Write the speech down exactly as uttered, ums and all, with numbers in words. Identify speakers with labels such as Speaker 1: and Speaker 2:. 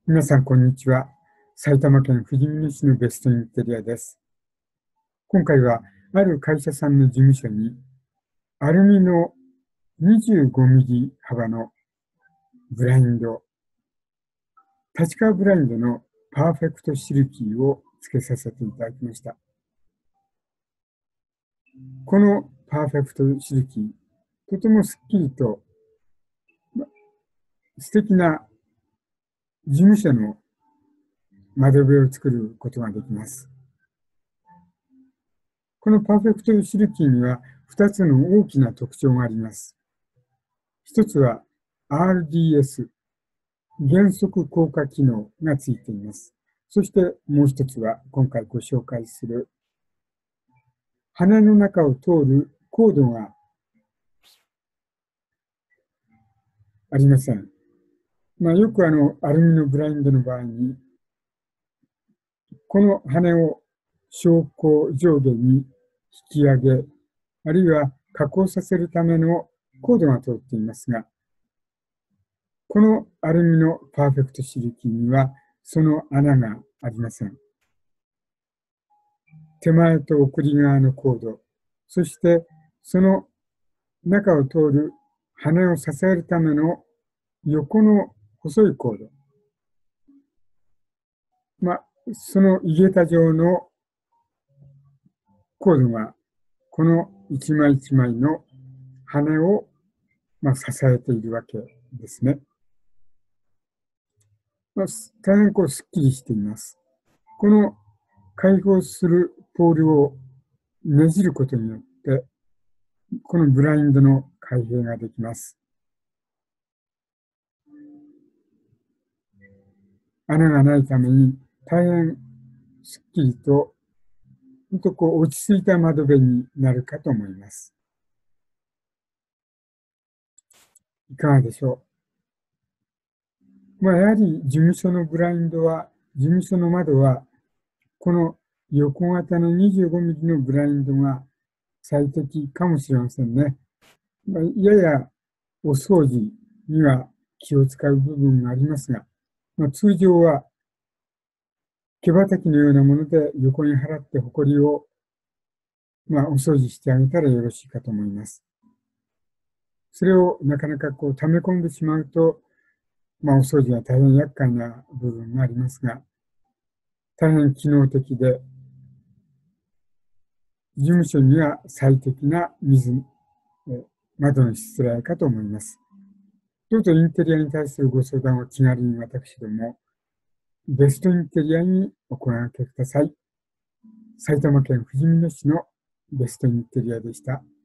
Speaker 1: 皆さん、こんにちは。埼玉県ふじみ野市のベストインテリアです。今回は、ある会社さんの事務所に、アルミのにじゅうごミリ幅のブラインド、立川ブラインドのパーフェクトシルキーを付けさせていただきました。このパーフェクトシルキー、とてもスッキリと素敵な事務所の窓辺を作ることができます。このパーフェクトシルキーにはふたつの大きな特徴があります。ひとつは アールディーエス、減速効果機能がついています。そしてもう一つは今回ご紹介する羽の中を通るコードがありません。まあ、よくあのアルミのブラインドの場合にこの羽を昇降上下に引き上げ、あるいは加工させるためのコードが通っていますが、このアルミのパーフェクトシルキーにはその穴がありません。手前と送り側のコード、そしてその中を通る羽を支えるための横の細いコード、まあ、その井桁状のコードがこの一枚一枚の羽を、まあ、支えているわけですね。まあ、大変こうすっきりしています。この開放するポールをねじることによって、このブラインドの開閉ができます。穴がないために大変すっきりと、本当こう落ち着いた窓辺になるかと思います。いかがでしょう。まあ、やはり事務所のブラインドは、事務所の窓は、この横型のにじゅうごミリのブラインドが最適かもしれませんね。まあ、ややお掃除には気を使う部分がありますが、まあ、通常は毛羽たきのようなもので横に払ってホコリを、まあ、お掃除してあげたらよろしいかと思います。それをなかなかこう溜め込んでしまうと、まあ、お掃除は大変厄介な部分がありますが、大変機能的で、事務所には最適な水、窓のしつらいかと思います。どうぞインテリアに対するご相談を気軽に私ども、ベストインテリアにお声掛けください。埼玉県ふじみ野市のベストインテリアでした。